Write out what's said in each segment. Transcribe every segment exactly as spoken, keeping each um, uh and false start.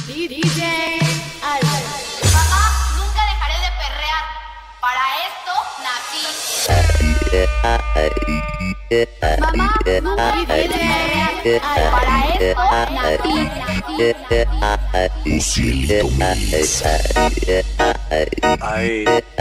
D J Albert. Mamá, nunca dejaré de perrear. Para esto nací. Mamá, nunca dejaré de perrear. Para esto nací. Ucielito Mix. Ahí,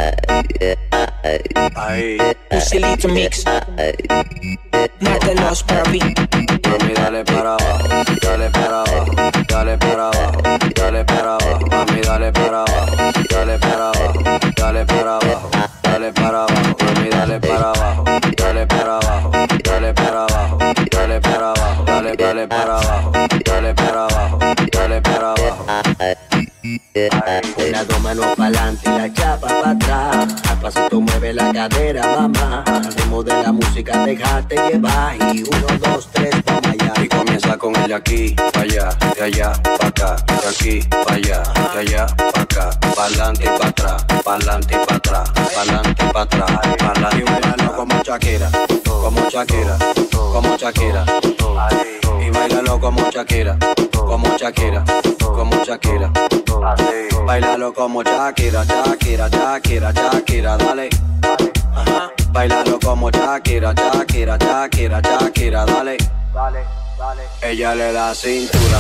ahí, Ucielito Mix. Mételos para mí. mami, dale para abajo, dale para abajo, dale para abajo, dale para abajo, mami, dale para abajo, dale para abajo, dale para abajo, dale para abajo, mami, dale para abajo, dale para abajo, dale para abajo, dale para abajo, dale, dale para abajo, dale para abajo, dale para abajo. Con las dos manos pa'lante y la chapa pa' atrás. Al pasito mueve la cadera, mamá. Al ritmo de la música déjate llevar. Y uno, dos, tres, vamos allá. Y comienza con el de aquí, pa' allá, de allá, pa' acá, de aquí, pa' allá, de allá, pa' acá, pa'lante y pa' atrás, pa'lante y pa' atrás, pa'lante y pa' atrás, pa'lante y pa' atrás, como Shakira, como Shakira, como Shakira, y bailalo como Shakira, como Shakira, como Shakira, bailalo como Shakira, Shakira, Shakira, Shakira, dale. Ajá. Bailalo como Shakira, Shakira, Shakira, Shakira, dale. Dale, dale. Ella le da cintura.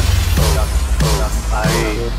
Ahí.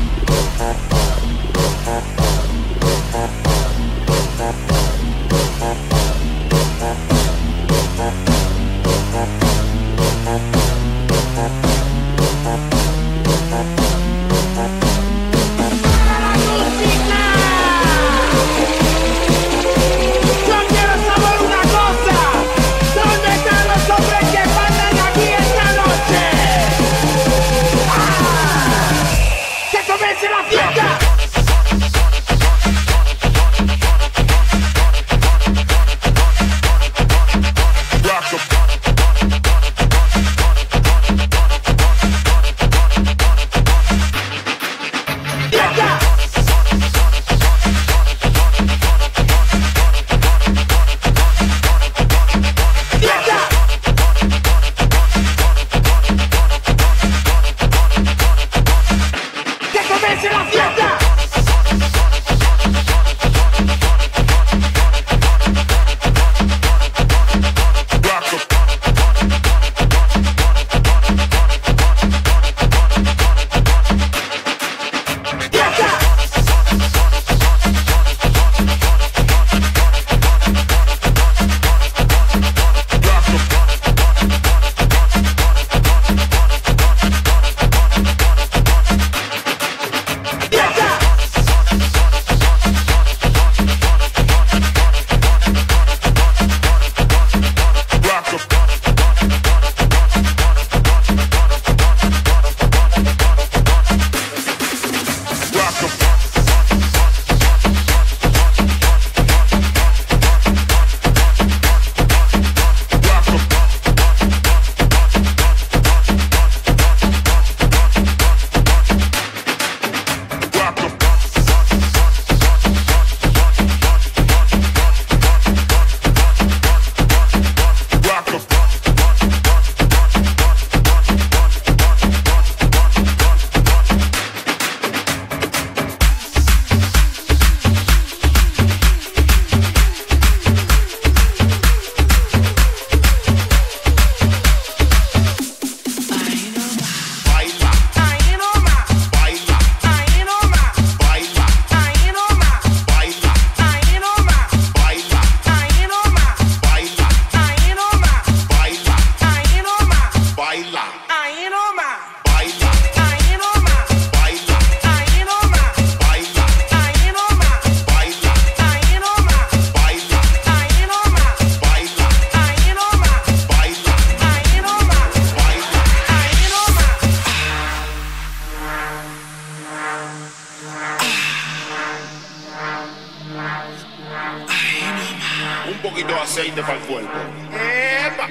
Un poquito de aceite para el cuerpo. ¡Epa!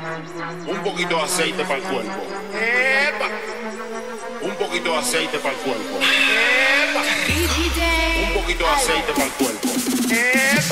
Un poquito de aceite para el cuerpo. ¡Epa! Un poquito de aceite para el cuerpo. ¡Epa! Un poquito de aceite para el cuerpo. ¡Epa!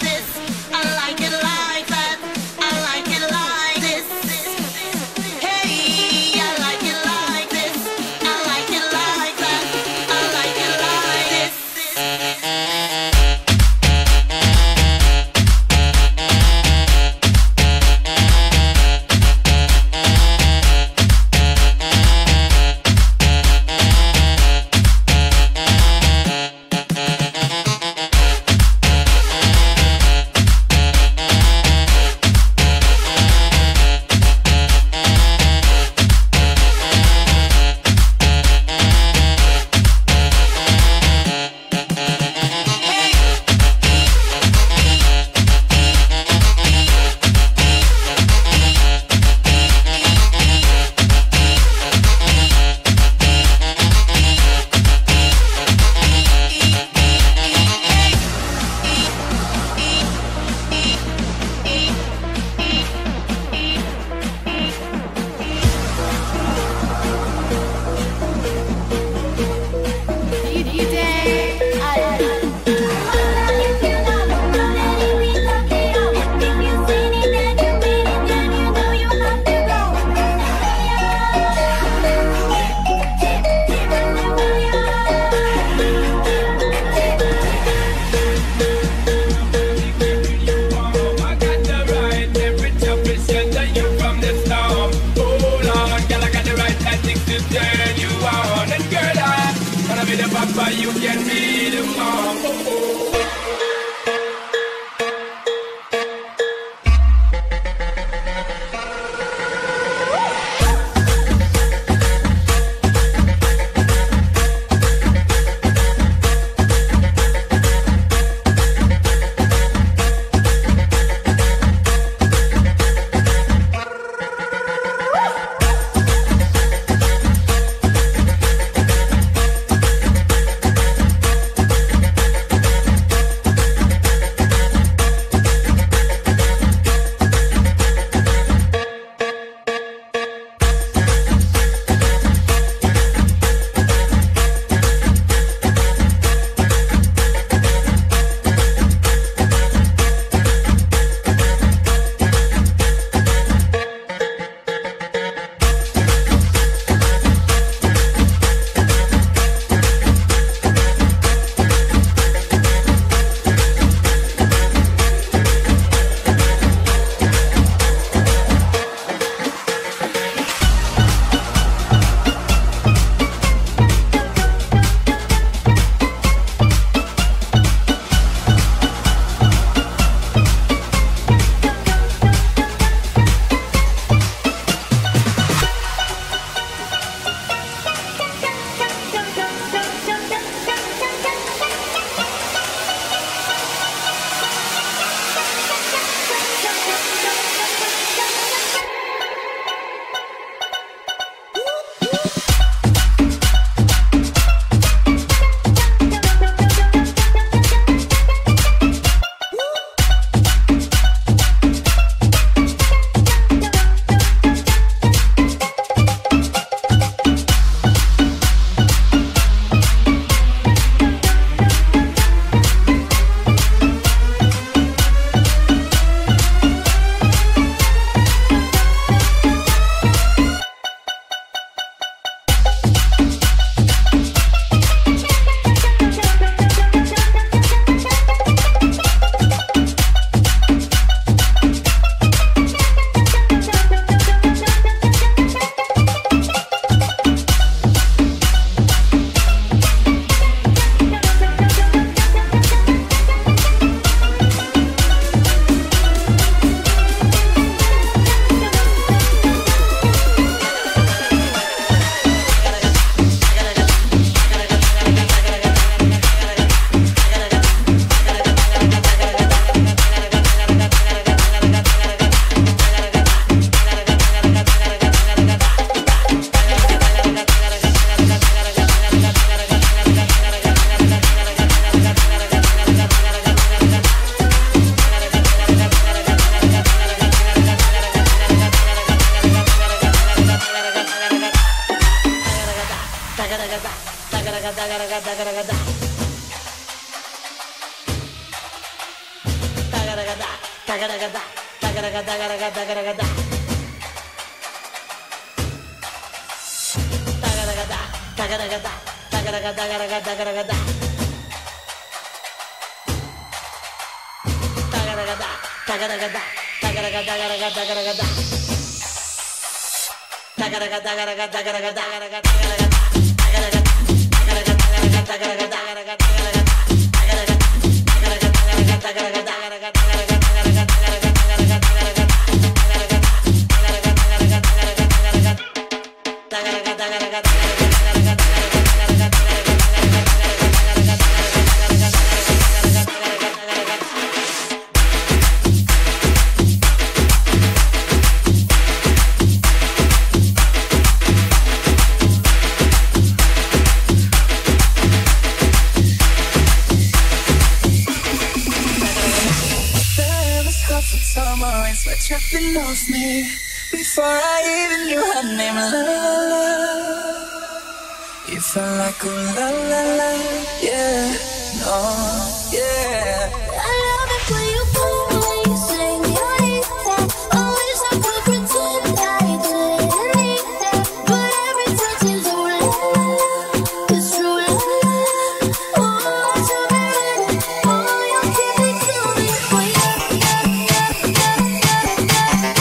Tripping off me before I even knew her name. La la la, you felt like ooh la la la, yeah, no, yeah. I love it when you call, when you say señorita. I wish I could pretend I didn't need that, but every touch is ooh la la, it's true la la. Oh, so baby, oh, you keep it coming, oh yeah, yeah, yeah, yeah, yeah.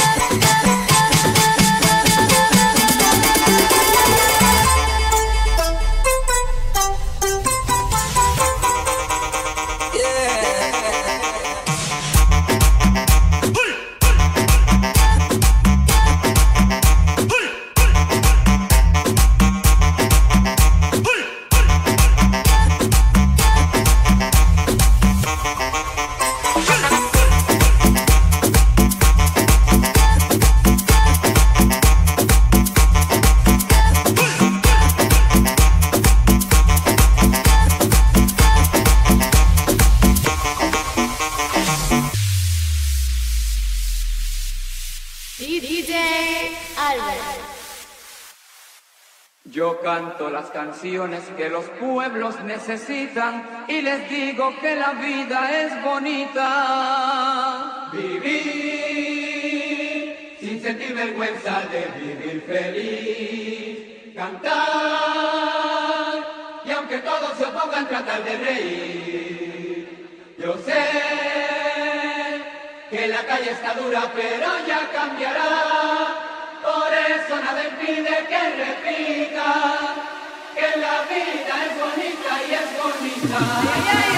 Yo canto las canciones que los pueblos necesitan y les digo que la vida es bonita. Vivir sin sentir vergüenza de vivir feliz. Cantar y aunque todos se opongan tratar de reír. Yo sé que la calle está dura pero ya cambiará. Por eso nada impide que repita que la vida es bonita y es bonita.